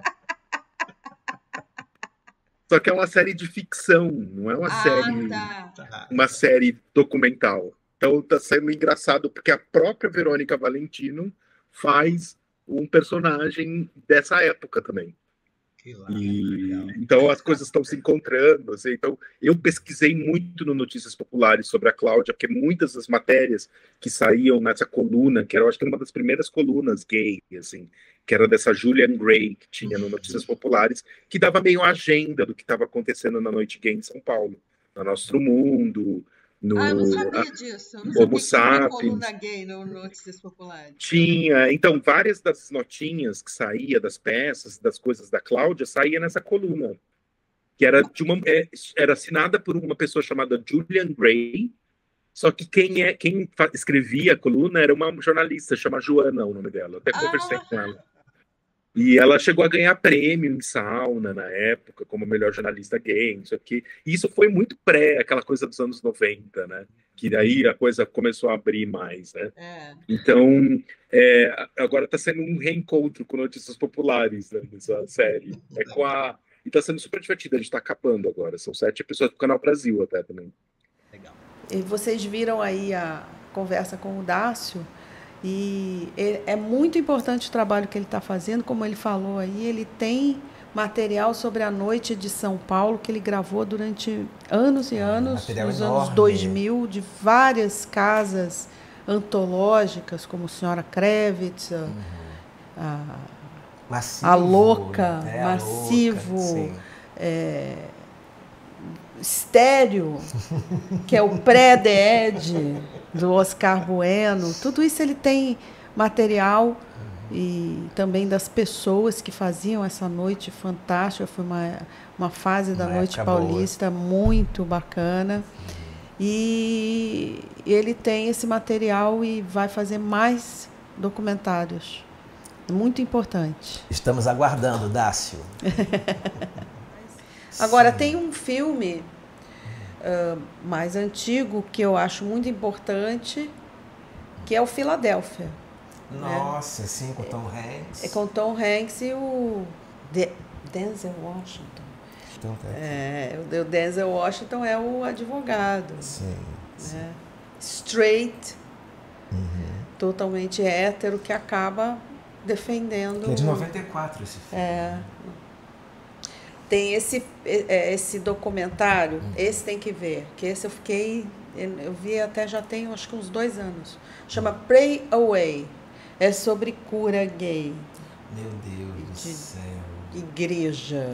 Só que é uma série de ficção, não é uma ah, série tá. uma série documental. Então está sendo engraçado porque a própria Verônica Valentino faz um personagem dessa época também. E, então as coisas estão se encontrando, assim. Então eu pesquisei muito no Notícias Populares sobre a Cláudia, porque muitas das matérias que saíam nessa coluna, que era, eu acho que era uma das primeiras colunas gay, assim, que era dessa Julian Gray, que tinha no Notícias Populares, que dava meio a agenda do que estava acontecendo na noite gay em São Paulo, no Nosso Mundo, no... Ah, eu não sabia disso. Eu não Homo sabia que tinha Sapiens. coluna gay no Notícias Populares. Tinha. Então, várias das notinhas que saía das peças, das coisas da Cláudia, saía nessa coluna. Que era, de uma, era assinada por uma pessoa chamada Julian Gray, só que quem, é, quem escrevia a coluna era uma jornalista, chama Joana, o nome dela. Eu até conversei ah. com ela. E ela chegou a ganhar prêmio em Sauna na época, como melhor jornalista gay, isso aqui. E isso foi muito pré, aquela coisa dos anos noventa, né? Que daí a coisa começou a abrir mais, né? É. Então, é, agora está sendo um reencontro com Notícias Populares, né, nessa série. É com a... E está sendo super divertido, a gente está acabando agora. São sete episódios do Canal Brasil até também. Legal. E vocês viram aí a conversa com o Dácio? E é muito importante o trabalho que ele está fazendo, como ele falou aí, ele tem material sobre a noite de São Paulo que ele gravou durante anos e anos, um nos enorme. anos dois mil, de várias casas antológicas, como Senhora Kravitz, uhum. a, massivo, a Louca, é, Massivo, a louca, é, Estéreo, que é o pré-The Edge do Oscar Bueno. Tudo isso ele tem material uhum. e também das pessoas que faziam essa noite fantástica. Foi uma, uma fase da uma Noite Paulista boa. Muito bacana. Uhum. E ele tem esse material e vai fazer mais documentários. Muito importante. Estamos aguardando, Dácio. Agora, Sim. tem um filme uh, mais antigo que eu acho muito importante, que é o Filadélfia. Nossa, né? sim, com Tom Hanks. É, é com Tom Hanks e o De Denzel Washington. Tom é, o Denzel Washington é o advogado. Sim. Né? sim. Straight, uhum. totalmente hétero, que acaba defendendo... Que é de noventa e quatro esse filme. É... Tem esse, esse documentário, hum. esse tem que ver, que esse eu fiquei, eu vi até já tem acho que uns dois anos. Chama Pray Away, é sobre cura gay. Meu Deus do céu. Igreja.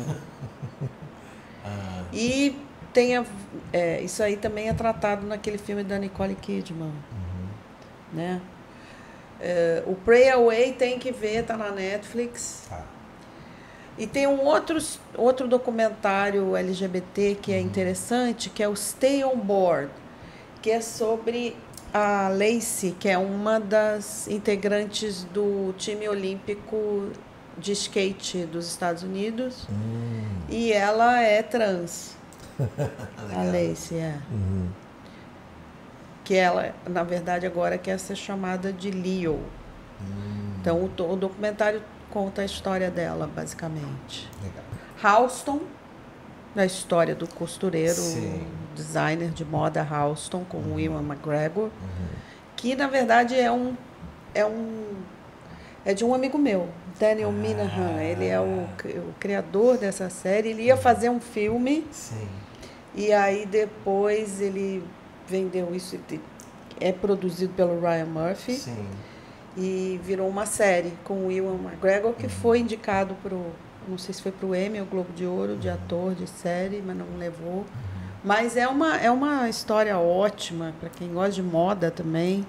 ah. E tem a, é, isso aí também é tratado naquele filme da Nicole Kidman. Uhum. Né? É, o Pray Away tem que ver, tá na Netflix. Ah. E tem um outro, outro documentário L G B T que é interessante, que é o Stay on Board, que é sobre a Lacey, que é uma das integrantes do time olímpico de skate dos Estados Unidos. Hum. E ela é trans. A Lacey, é. Uhum. Que ela, na verdade, agora quer ser chamada de Leo. Hum. Então, o, o documentário conta a história dela, basicamente. Legal. Halston, da história do costureiro, Sim. designer de moda Halston, com uhum. o Ewan McGregor, uhum. que, na verdade, é um, é um é de um amigo meu, Daniel ah. Minahan. Ele é o, o criador dessa série. Ele ia uhum. fazer um filme, Sim. e aí depois ele vendeu isso, é produzido pelo Ryan Murphy. Sim. E virou uma série com o Ewan McGregor, que uhum. foi indicado para o não sei se foi para o Emmy ou Globo de Ouro, de ator, de série, mas não levou. Mas é uma, é uma história ótima, para quem gosta de moda também.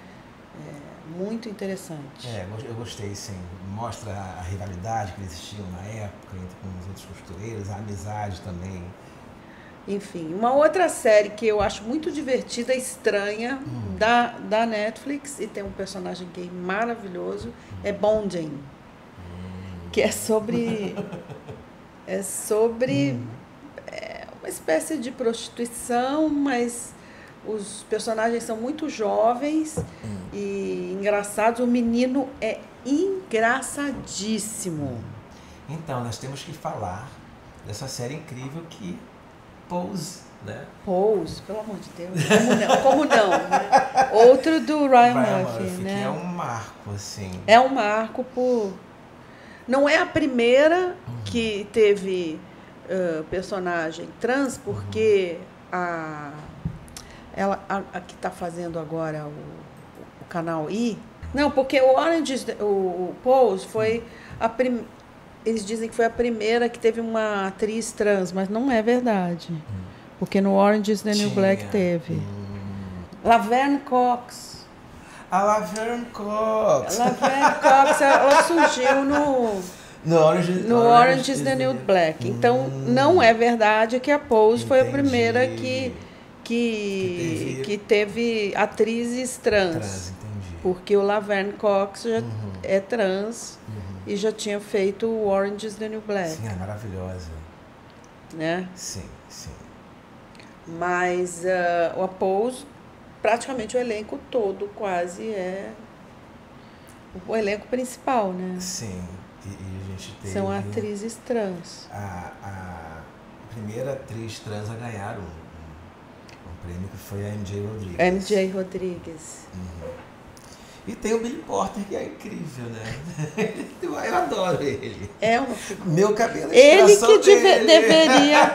É muito interessante. É, eu gostei, sim. Mostra a rivalidade que existia na época entre com os outros costureiros, a amizade também. Enfim, uma outra série que eu acho muito divertida, estranha, hum. da, da Netflix, e tem um personagem gay maravilhoso, hum. é Bonding, hum. que é sobre... é sobre... Hum. É uma espécie de prostituição, mas os personagens são muito jovens hum. e engraçados. O menino é engraçadíssimo. Então, nós temos que falar dessa série incrível que Pose, né? Pose, pelo amor de Deus. Como não? Como não, né? Outro do Ryan, Ryan Murphy, Murphy, né? Que é um marco, assim. É um marco por... Não é a primeira uhum. que teve uh, personagem trans, porque uhum. a, ela, a, a que está fazendo agora o, o canal I... Não, porque o Orange, o, o Pose foi a primeira... Eles dizem que foi a primeira que teve uma atriz trans, mas não é verdade. Hum. Porque no Orange is the New Black teve. Hum. Laverne Cox. A Laverne Cox. A Laverne Cox, ela surgiu no... No Orange, no Orange, Orange is the New Black. Então, hum. não é verdade que a Pose Entendi. Foi a primeira que, que, que, teve... que teve atrizes trans. trans entendi. Porque o Laverne Cox já uhum. é trans. Uhum. E já tinha feito o Orange is the New Black. Sim, é maravilhosa. Né? Sim, sim. Mas uh, a Pose, praticamente o elenco todo quase é o elenco principal, né? Sim. E, e a gente teve... São atrizes trans. A, a primeira atriz trans a ganhar um, um, um prêmio que foi a M J Rodrigues. M J Rodrigues. Uhum. E tem o Billy Porter, que é incrível, né? Eu adoro ele. É uma figura. Meu cabelo é Ele que deve, deveria...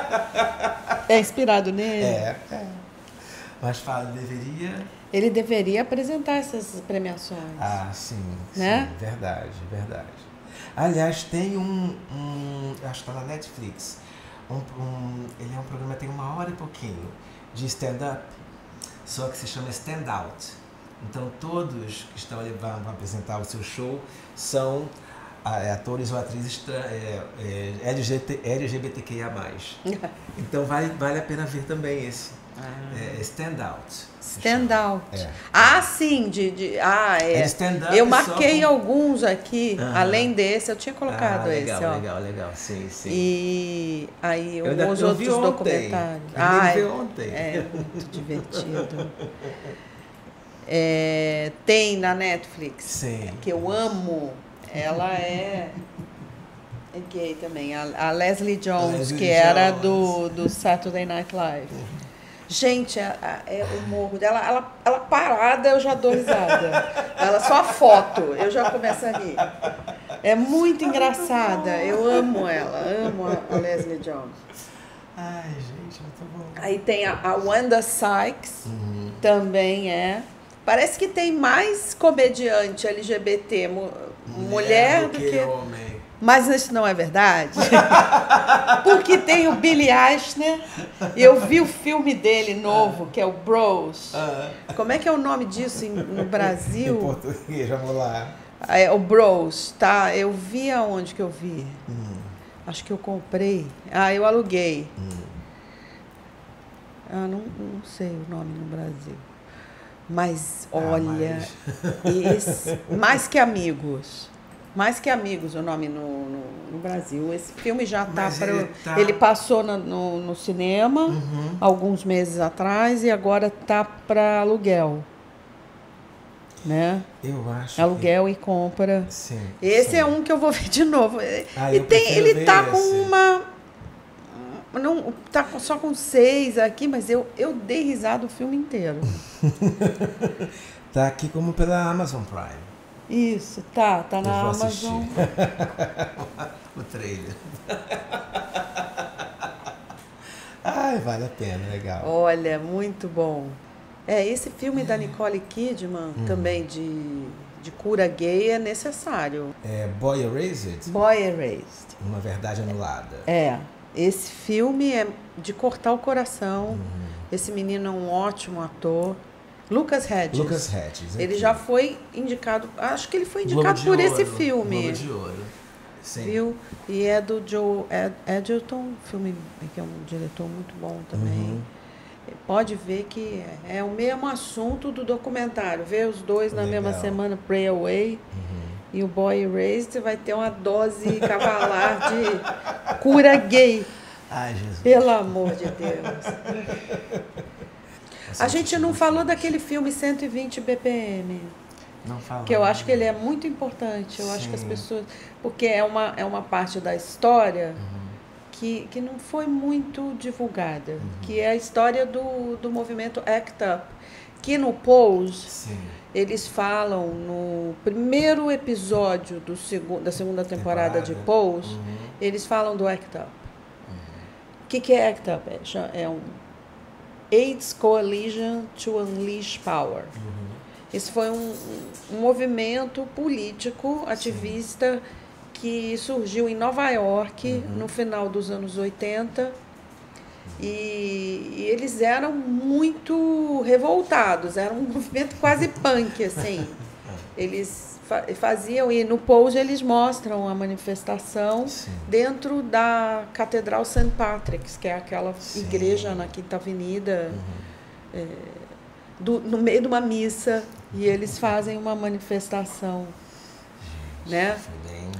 É inspirado nele? É, é. Mas fala, deveria... Ele deveria apresentar essas premiações. Ah, sim. Né? Sim, verdade, verdade. Aliás, tem um... um acho que está na Netflix. Um, um, ele é um programa que tem uma hora e pouquinho de stand-up, só que se chama Stand Out. Então, todos que estão ali vão apresentar o seu show são atores ou atrizes é, é, L G B T Q I A mais. Então, vale, vale a pena ver também esse. Ah. É, stand Out. Stand Out. É. Ah, sim. De, de, ah, é. é eu marquei com... alguns aqui, ah. além desse, eu tinha colocado ah, legal, esse. Ó. Legal, legal, sim, sim. E aí, eu ainda, os eu outros documentários. Eu ah, vi ontem. É muito divertido. É, tem na Netflix, Sim. que eu amo, ela é, é gay também, a, a Leslie Jones, Leslie que Jones. era do, do Saturday Night Live. Gente, é, é o morro dela, ela, ela parada eu já dou risada, ela só a foto, eu já começo a rir. É muito engraçada, eu amo ela, amo a, a Leslie Jones. Ai, gente, muito bom. Aí tem a, a Wanda Sykes, uhum. também é. Parece que tem mais comediante L G B T mu mulher, mulher do, do que, que homem. Mas isso não é verdade. Porque tem o Billy Eichner. E eu vi o filme dele novo, que é o Bros. Uh-huh. Como é que é o nome disso em, no Brasil? Em português, vamos lá. É o Bros, tá? Eu vi aonde que eu vi? Hum. Acho que eu comprei. Ah, eu aluguei. Hum. Ah, não, não sei o nome no Brasil. Mas, olha, ah, mas... Esse, mais que amigos. Mais que amigos o nome no, no, no Brasil. Esse filme já tá para. Ele, tá... ele passou no, no, no cinema uhum. alguns meses atrás e agora tá para aluguel. Né? Eu acho. Aluguel que... e compra. Sim. Esse sim. é um que eu vou ver de novo. Ah, e tem, ele tá esse. com uma. Não, tá só com seis aqui, mas eu, eu dei risada o filme inteiro. Tá aqui como pela Amazon Prime. Isso, tá, tá na eu vou Amazon. O trailer. Ai, vale a pena, legal. Olha, muito bom. É, esse filme da Nicole Kidman, hum. também de de cura gay é necessário. É Boy Erased? Boy Erased. Uma Verdade Anulada. É. Esse filme é de cortar o coração. Uhum. Esse menino é um ótimo ator. Lucas Hedges. Lucas Hedges. Ele já foi indicado, acho que ele foi indicado por esse filme. Globo de Ouro. Sim. Viu? E é do Joe Ed Edgerton, filme que é um diretor muito bom também. Uhum. Pode ver que é o mesmo assunto do documentário. Ver os dois na Legal. mesma semana, Pray Away uhum. e o Boy Erased, vai ter uma dose cavalar de cura gay. Ai, Jesus. Pelo amor de Deus. A gente não falou daquele filme cento e vinte B P M. Não fala. Que eu acho que ele é muito importante. Eu Sim. acho que as pessoas... Porque é uma, é uma parte da história uhum. que, que não foi muito divulgada. Uhum. Que é a história do, do movimento ACT UP. Que no Pose, Sim. eles falam no primeiro episódio do segu, da segunda temporada, temporada. de Pose, uhum. eles falam do ACT UP. O uhum. que, que é ACT UP? É um AIDS Coalition to Unleash Power. Uhum. Esse foi um, um movimento político, ativista, Sim. que surgiu em Nova York uhum. no final dos anos oitenta. Uhum. E, e eles eram muito revoltados, era um movimento quase punk, assim. Eles fa faziam, e no Pose eles mostram a manifestação Sim. dentro da Catedral Saint Patrick's, que é aquela Sim. igreja na Quinta Avenida, uhum. é, do, no meio de uma missa, e eles fazem uma manifestação, Gente, né? Bem...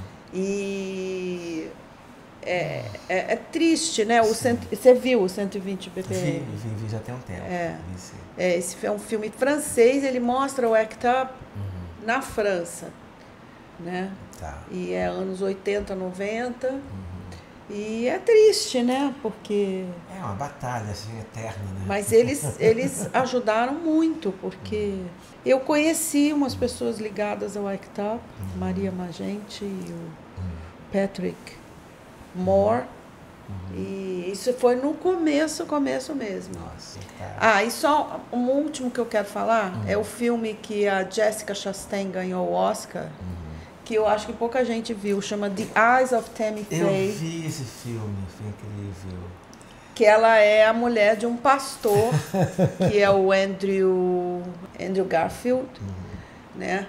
E é, é, é triste, né? O cento, você viu o cento e vinte B P M? Vi, vi, vi já tem um tempo. É, é, esse é um filme francês, ele mostra o ACT UP uhum. na França, né? Tá. E é anos oitenta, noventa. Uhum. E é triste, né? Porque... É uma batalha, assim, eterna, né? Mas eles, eles ajudaram muito, porque uhum. eu conheci umas pessoas ligadas ao ACT UP, uhum. Maria Magente e o uhum. Patrick Moore. Uhum. E isso foi no começo, começo mesmo. Nossa, cara. Ah, e só um último que eu quero falar, uhum. é o filme que a Jessica Chastain ganhou o Oscar. Uhum. Que eu acho que pouca gente viu, chama The Eyes of Tammy Faye. Eu vi esse filme, foi incrível. Que ela é a mulher de um pastor, que é o Andrew, Andrew Garfield, uhum. né?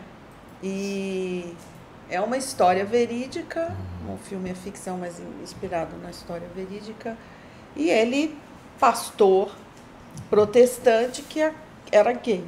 E é uma história verídica, uhum. o filme é ficção, mas inspirado na história verídica. E ele, pastor protestante, que era gay.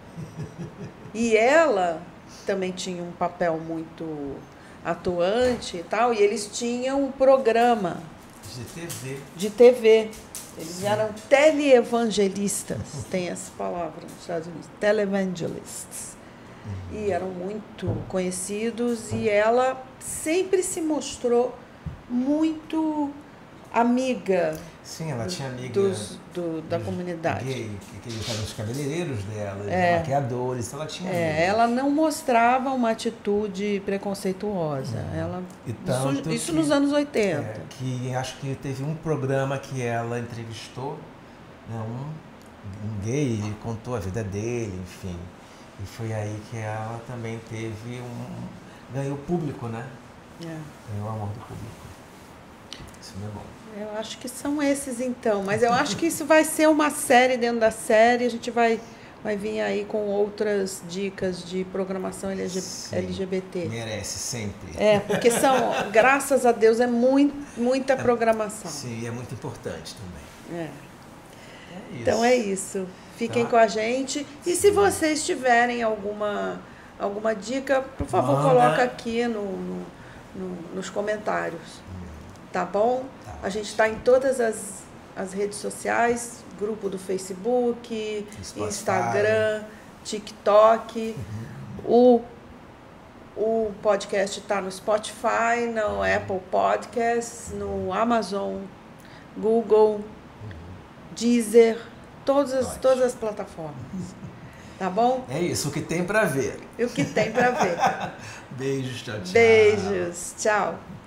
E ela... também tinha um papel muito atuante e tal, e eles tinham um programa de T V. De T V. Eles Sim. eram teleevangelistas, tem essa palavra nos Estados Unidos, televangelists. Uhum. E eram muito conhecidos, e ela sempre se mostrou muito amiga. Sim, ela tinha amiga dos, do, da comunidade. Gay, que eles eram os cabeleireiros dela, é. maquiadores, ela tinha é, ela não mostrava uma atitude preconceituosa. Hum. Ela, isso isso que, nos anos oitenta. É, que acho que teve um programa que ela entrevistou, né, um, um gay, ele contou a vida dele, enfim. E foi aí que ela também teve um... ganhou público, né? É. Ganhou o amor do público. Isso não é bom. Eu acho que são esses, então. Mas eu acho que isso vai ser uma série dentro da série. A gente vai, vai vir aí com outras dicas de programação L G B T. Sim, merece, sempre. É, porque são, graças a Deus, é muito, muita é, programação. Sim, é muito importante também. É. É isso. Então é isso. Fiquem tá. com a gente. E se vocês tiverem alguma, alguma dica, por favor, Manda. coloca aqui no, no, no, nos comentários. Tá bom? Tá. A gente está em todas as, as redes sociais, grupo do Facebook, Spotify. Instagram, TikTok. Uhum. O, o podcast está no Spotify, no Apple Podcasts, no Amazon, Google, uhum. Deezer, todas as, todas as plataformas. Tá bom? É isso, o que tem para ver. O que tem para ver. Beijos, tchau, tchau. Beijos, tchau.